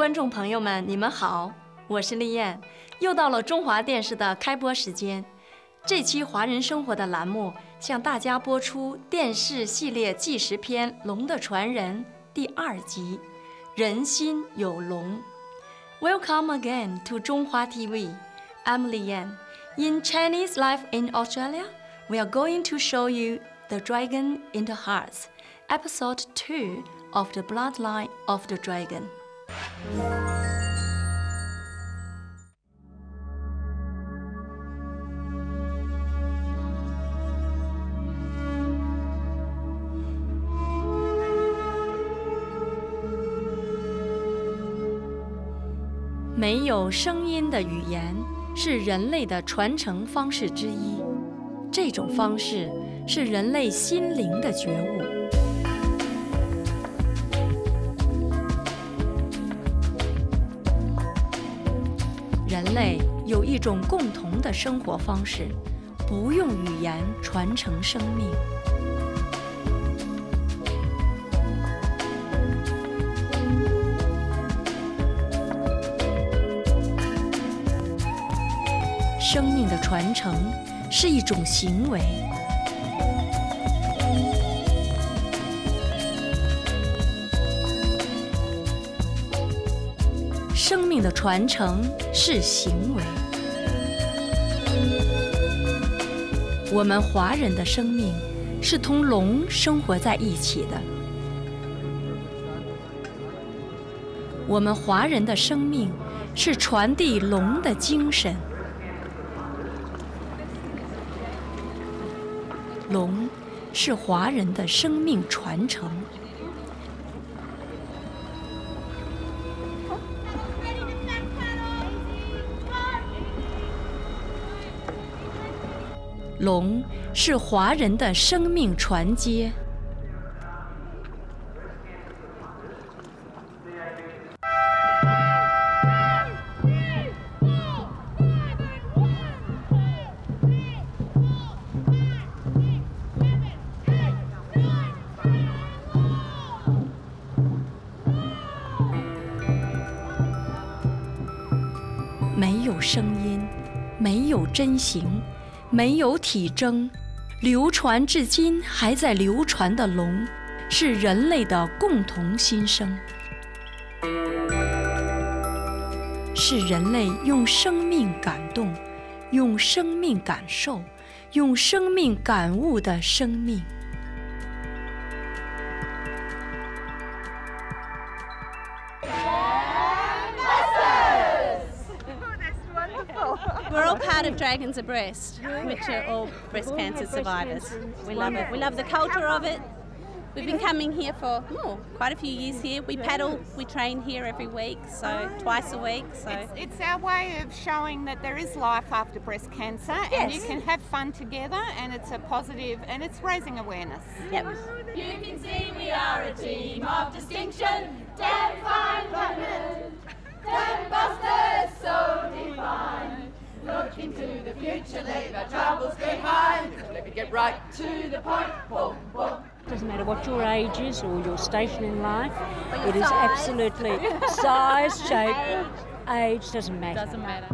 观众朋友们，你们好，我是丽燕，又到了中华电视的开播时间。这期华人生活的栏目向大家播出电视系列纪实片《龙的传人》第2集《人心有龙》。Welcome again to 中华 TV. I'm Lian. In Chinese life in Australia, we are going to show you The Dragon in the Hearts, Episode 2 of the Bloodline of the Dragon. 没有声音的语言是人类的传承方式之一，这种方式是人类心灵的觉悟。人类有一种共同的生活方式，不用语言传承生命。生命的传承是一种行为。生命的传承是行为。我们华人的生命是同龙生活在一起的。我们华人的生命是传递龙的精神。龙是华人的生命传承。龙是华人的生命传接。没有声音，没有真形，没有体征，流传至今还在流传的龙，是人类的共同心声，是人类用生命感动，用生命感受，用生命感悟的生命。 We're all part of Dragons Abreast, which are all breast cancer survivors. We love it. We love the culture of it. We've been coming here for quite a few years here. We paddle, we train here every week, so twice a week. So it's our way of showing that there is life after breast cancer, and you can have fun together, and it's a positive, and it's raising awareness. Yep. You can see we are a team of distinction, damn fine women, damn busters so divine. Look into the future, leave our troubles behind. Let me get right to the point. Boom, boom. Doesn't matter what your age is or your station in life. It is absolutely size, shape, age doesn't matter. Doesn't matter.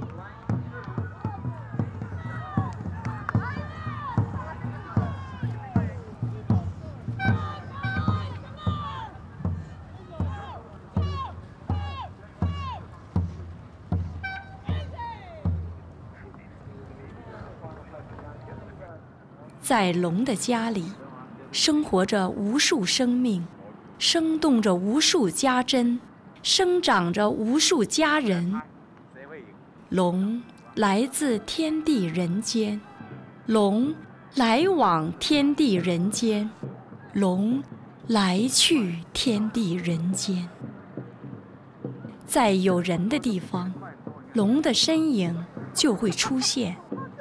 在龙的家里，生活着无数生命，生动着无数家珍，生长着无数家人。龙来自天地人间，龙来往天地人间，龙来去天地人间。在有人的地方，龙的身影就会出现。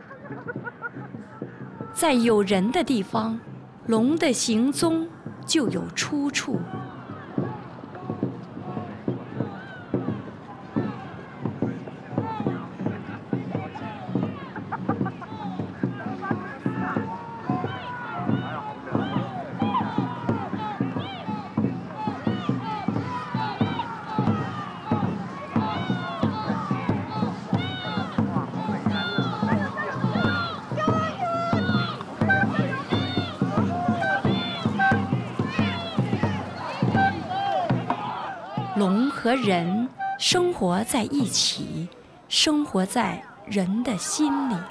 在有人的地方，龙的行踪就有出处。 和人生活在一起，生活在人的心里。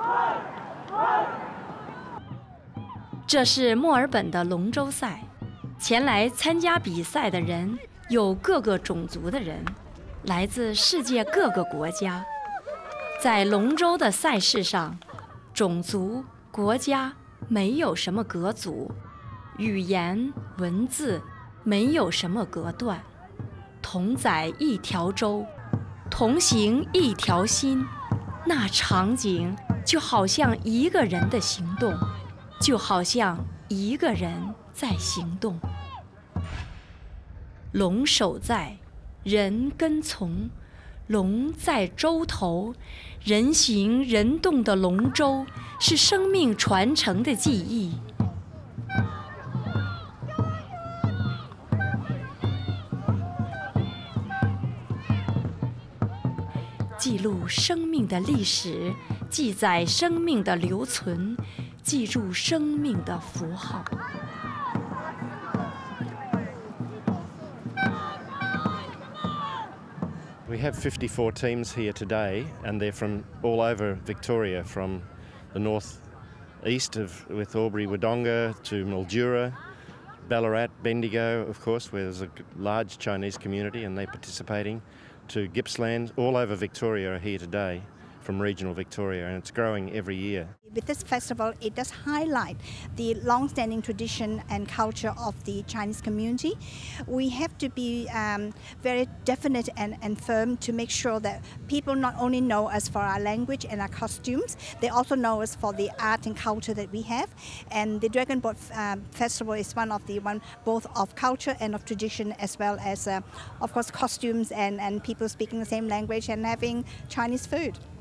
这是墨尔本的龙舟赛，前来参加比赛的人有各个种族的人，来自世界各个国家。在龙舟的赛事上，种族、国家没有什么隔阻，语言、文字没有什么隔断，同载一条舟，同行一条心，那场景就好像一个人的行动，就好像一个人在行动。龙守在，人跟从，龙在舟头，人行人动的龙舟是生命传承的记忆。记录生命的历史，记载生命的留存，记住生命的符号。 We have 54 teams here today, and they're from all over Victoria, from the north east with Albury Wodonga to Mildura, Ballarat, Bendigo, of course, where there's a large Chinese community and they're participating, to Gippsland. All over Victoria are here today from regional Victoria, and it's growing every year. With this festival, it does highlight the long-standing tradition and culture of the Chinese community. We have to be very definite and firm to make sure that people not only know us for our language and our costumes, they also know us for the art and culture that we have. And the Dragon Boat Festival is one both of culture and of tradition, as well as, of course, costumes and people speaking the same language and having Chinese food.